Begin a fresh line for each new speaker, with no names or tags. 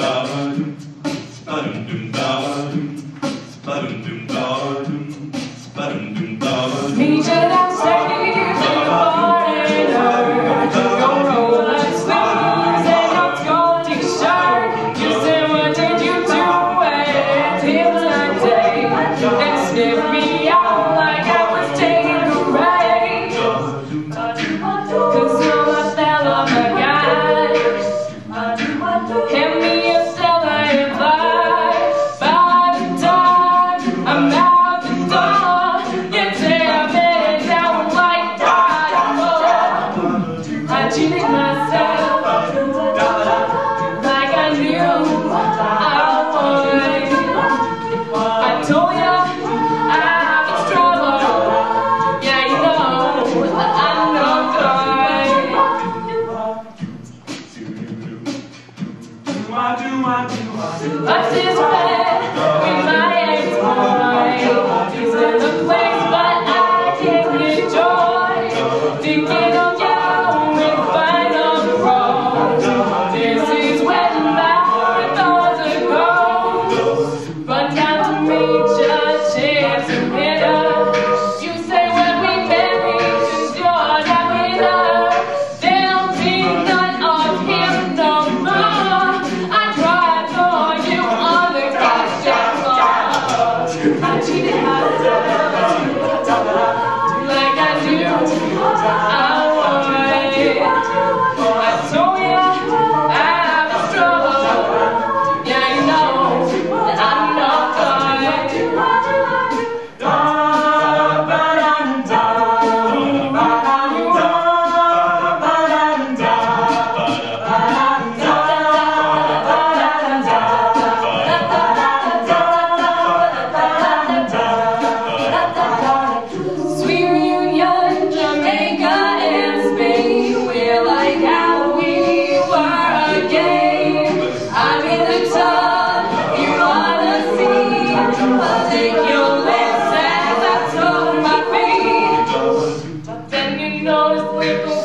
Meet you downstairs in the foreigner. Your Rolex sleeves and your gold t-shirt. You said, what did you do until that day? And sniffed me out like I was taking a ride. 'Cause you're my fella, my guy. Hand me a Stella if by the time I'm out the door, you tear me down like dynamite. I cheated myself like I knew I would. I told you I was trouble. Yeah, you know that I'm no good. But this bed with my ex-boy is in the place, but I can't get joy. Thinking of you and find on the road. This is when my thoughts are gone. But time to meet your chance to hit up. You say when we marry, just you're not winner. There'll be none of him no more. I cried for you on the goddamn floor. I cheated myself like I knew I would. I told you I was trouble. Yeah, you know that I'm not Sweet reunion, Jamaica and Spain. We're like how we were again. I'm in the tub, you wanna see. I'll take your lips as I took my feet. But then you notice little